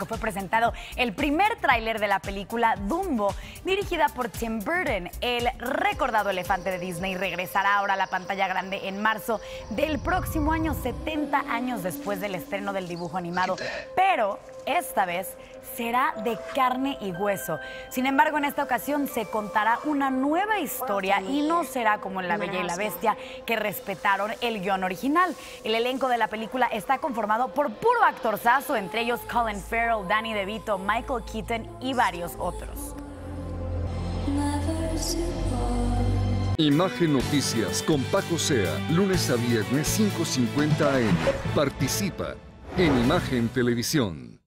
fue presentado el primer tráiler de la película Dumbo, dirigida por Tim Burton. El recordado elefante de Disney regresará ahora a la pantalla grande en marzo del próximo año, 70 años después del estreno del dibujo animado, pero esta vez será de carne y hueso. Sin embargo, en esta ocasión se contará una nueva historia y no será como en La Bella y la Bestia, que respetaron el guión original. El elenco de la película está conformado por puro actorzazo, entre ellos Colin Farrell, Danny DeVito, Michael Keaton y varios otros. Imagen Noticias con Paco Sea, lunes a viernes 5:50 AM. Participa en Imagen Televisión.